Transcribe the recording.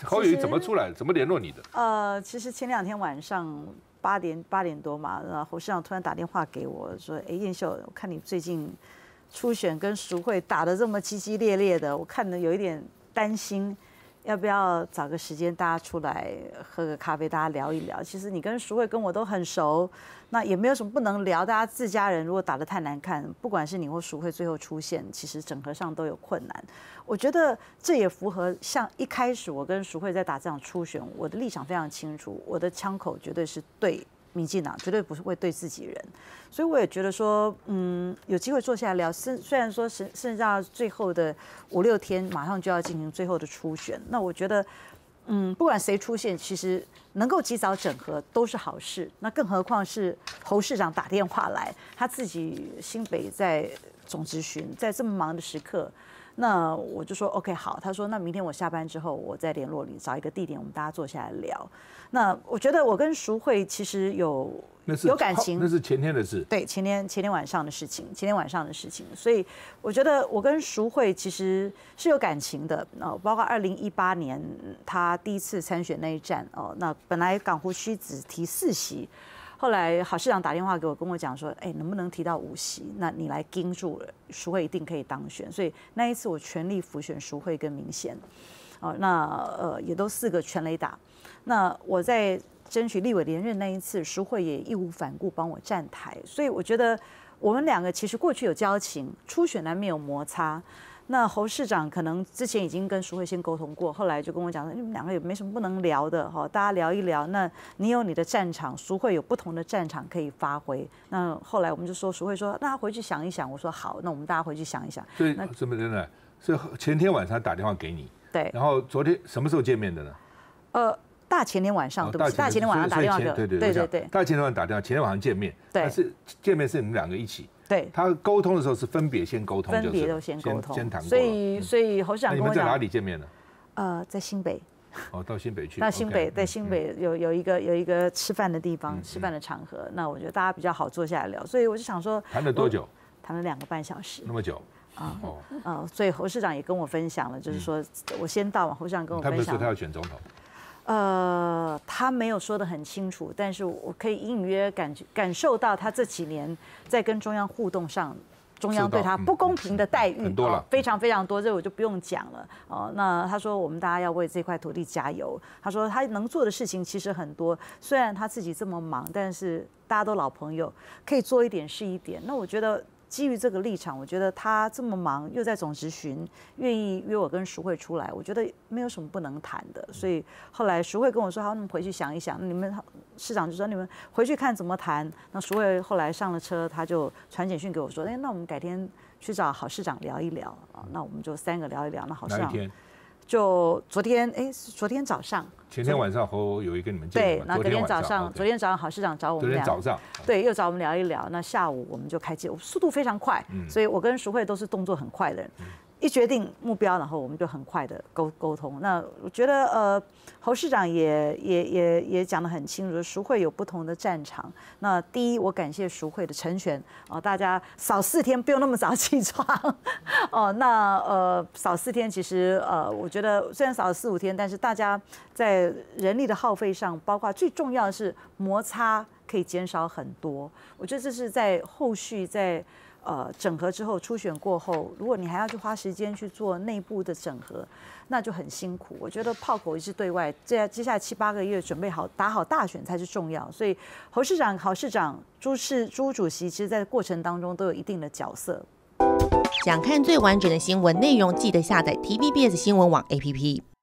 侯友宜怎么出来？怎么联络你的？其实前2天晚上8点多嘛，然后侯市长突然打电话给我说：“哎，燕秀，我看你最近初选跟赎会打得这么激激烈烈的，我看得有一点担心。”要不要找个时间大家出来喝个咖啡，大家聊一聊？其实你跟淑慧跟我都很熟，那也没有什么不能聊。大家自家人如果打得太难看，不管是你或淑慧最后出现，其实整合上都有困难。我觉得这也符合像一开始我跟淑慧在打这场初选，我的立场非常清楚，我的枪口绝对是对民进党，绝对不是会对自己人。所以我也觉得说，有机会坐下来聊。虽然说剩下最后的5、6天，马上就要进行最后的初选，那我觉得，不管谁出现，其实能够及早整合都是好事。那更何况是侯市长打电话来，他自己新北在总质询，在这么忙的时刻。那我就说 OK 好，他说那明天我下班之后我再联络你，找一个地点我们大家坐下来聊。那我觉得我跟淑慧其实有感情， 那是前天的事， 对，前天晚上的事情，所以我觉得我跟淑慧其实是有感情的包括2018年他第一次参选那一战那本来港湖区只提4席。后来郝市长打电话给我，跟我讲说，能不能提到5席？那你来盯住了，淑慧一定可以当选。所以那一次我全力辅选淑慧跟民贤，也都4个全垒打。那我在争取立委连任那一次，淑慧也义无反顾帮我站台。所以我觉得我们2个其实过去有交情，初选难免有摩擦。那侯市长可能之前已经跟淑慧先沟通过，后来就跟我讲说，你们2个也没什么不能聊的大家聊一聊。那你有你的战场，淑慧有不同的战场可以发挥。那后来我们就说，淑慧说，那他回去想一想。我说好，那我们大家回去想一想。 所以什么真的？是前天晚上打电话给你， 对。 然后昨天什么时候见面的呢？ 大前天晚上，对不起，大前天晚上打电话给我，对，大前天晚上打电话，前天晚上见面，但是见面是你们2个一起。 对， 他沟通的时候是分别先沟通， 分别都先沟通， 先谈过。 所以侯市长跟我讲， 你们在哪里见面呢？ 在新北。 到新北去。 到新北，在新北有一个吃饭的地方，吃饭的场合。那我觉得大家比较好坐下来聊，所以我就想说， 谈了多久？ 谈了2个半小时。 那么久？ 所以侯市长也跟我分享了，就是说我先到嘛，侯市长跟我分享。 他们说他要选总统。 他没有说得很清楚，但是我可以隐约感受到他这几年在跟中央互动上，中央对他不公平的待遇很多了， 非常非常多，这我就不用讲了。那他说我们大家要为这块土地加油。他说他能做的事情其实很多，虽然他自己这么忙，但是大家都老朋友，可以做一点是一点。那我觉得。基于这个立场，我觉得他这么忙，又在总质询，愿意约我跟淑慧出来，我觉得没有什么不能谈的。所以后来淑慧跟我说：“好，你们回去想一想。”你们市长就说：“你们回去看怎么谈。”那淑慧后来上了车，他就传简讯给我说：“那我们改天去找郝市长聊一聊啊。”那我们就3个聊一聊。那郝市长就昨天早上， 前天晚上侯友宜跟你们见面， 对，那昨天早上郝市长找我们俩， 昨天早上对，又找我们聊一聊。那下午我们就开机，速度非常快，所以我跟淑慧都是动作很快的人。一决定目标，然后我们就很快的沟通。那我觉得侯市长也讲得很清楚，淑慧有不同的战场。那第一，我感谢淑慧的成全大家少4天不用那么早起床少4天，其实我觉得虽然少了4、5天，但是大家在人力的耗费上，包括最重要的是摩擦可以减少很多。我觉得这是在后续在。整合之后，初选过后，如果你还要去花时间去做内部的整合，那就很辛苦。我觉得炮口一致对外，接下来7、8个月准备好打好大选才是重要。所以侯市长、郝市长、朱主席，其实在过程当中都有一定的角色。 想看最完整的新闻内容，记得下载TVBS 新闻网 APP。